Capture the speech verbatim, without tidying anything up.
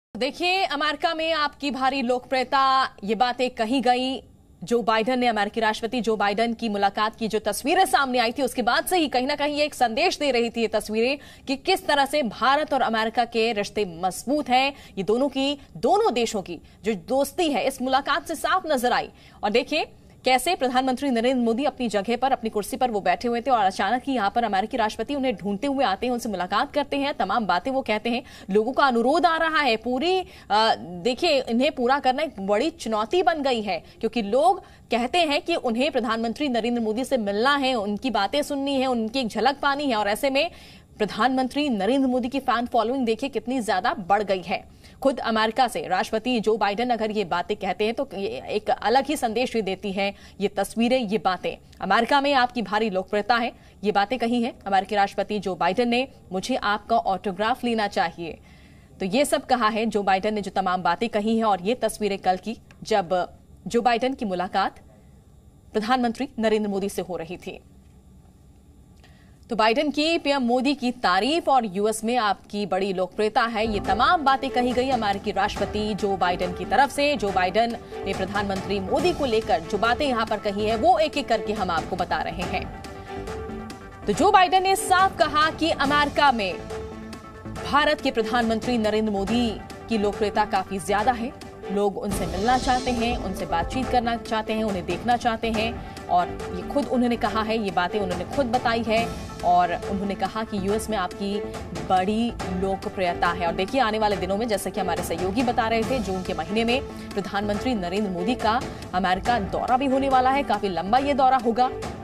देखिए, अमेरिका में आपकी भारी लोकप्रियता, ये बातें कही गई। जो बाइडेन ने अमेरिकी राष्ट्रपति जो बाइडेन की मुलाकात की जो तस्वीरें सामने आई थी, उसके बाद से ही कहीं ना कहीं ये एक संदेश दे रही थी ये तस्वीरें कि किस तरह से भारत और अमेरिका के रिश्ते मजबूत हैं। ये दोनों की दोनों देशों की जो दोस्ती है इस मुलाकात से साफ नजर आई। और देखिए कैसे प्रधानमंत्री नरेंद्र मोदी अपनी जगह पर, अपनी कुर्सी पर वो बैठे हुए थे और अचानक ही यहां पर अमेरिकी राष्ट्रपति उन्हें ढूंढते हुए आते हैं, उनसे मुलाकात करते हैं, तमाम बातें वो कहते हैं। लोगों का अनुरोध आ रहा है, पूरी देखिए इन्हें पूरा करना एक बड़ी चुनौती बन गई है, क्योंकि लोग कहते हैं कि उन्हें प्रधानमंत्री नरेंद्र मोदी से मिलना है, उनकी बातें सुननी है, उनकी एक झलक पानी है। और ऐसे में प्रधानमंत्री नरेंद्र मोदी की फैन फॉलोइंग देखिए कितनी ज्यादा बढ़ गई है। खुद अमेरिका से राष्ट्रपति जो बाइडेन अगर ये बातें कहते हैं तो ये एक अलग ही संदेश भी देती है। ये तस्वीरें, ये बातें, अमेरिका में आपकी भारी लोकप्रियता है, ये बातें कही हैं अमेरिकी राष्ट्रपति जो बाइडेन ने, मुझे आपका ऑटोग्राफ लेना चाहिए। तो ये सब कहा है जो बाइडेन ने, जो तमाम बातें कही हैं। और ये तस्वीरें कल की, जब जो बाइडेन की मुलाकात प्रधानमंत्री नरेंद्र मोदी से हो रही थी। तो बाइडेन की पीएम मोदी की तारीफ और यूएस में आपकी बड़ी लोकप्रियता है, ये तमाम बातें कही गई अमेरिकी राष्ट्रपति जो बाइडेन की तरफ से। जो बाइडेन ने प्रधानमंत्री मोदी को लेकर जो बातें यहां पर कही है वो एक एक करके हम आपको बता रहे हैं। तो जो बाइडेन ने साफ कहा कि अमेरिका में भारत के प्रधानमंत्री नरेंद्र मोदी की लोकप्रियता काफी ज्यादा है। लोग उनसे मिलना चाहते हैं, उनसे बातचीत करना चाहते हैं, उन्हें देखना चाहते हैं। और ये खुद उन्होंने कहा है, ये बातें उन्होंने खुद बताई है। और उन्होंने कहा कि यूएस में आपकी बड़ी लोकप्रियता है। और देखिए आने वाले दिनों में, जैसे कि हमारे सहयोगी बता रहे थे, जून के महीने में प्रधानमंत्री नरेंद्र मोदी का अमेरिका दौरा भी होने वाला है। काफी लंबा ये दौरा होगा।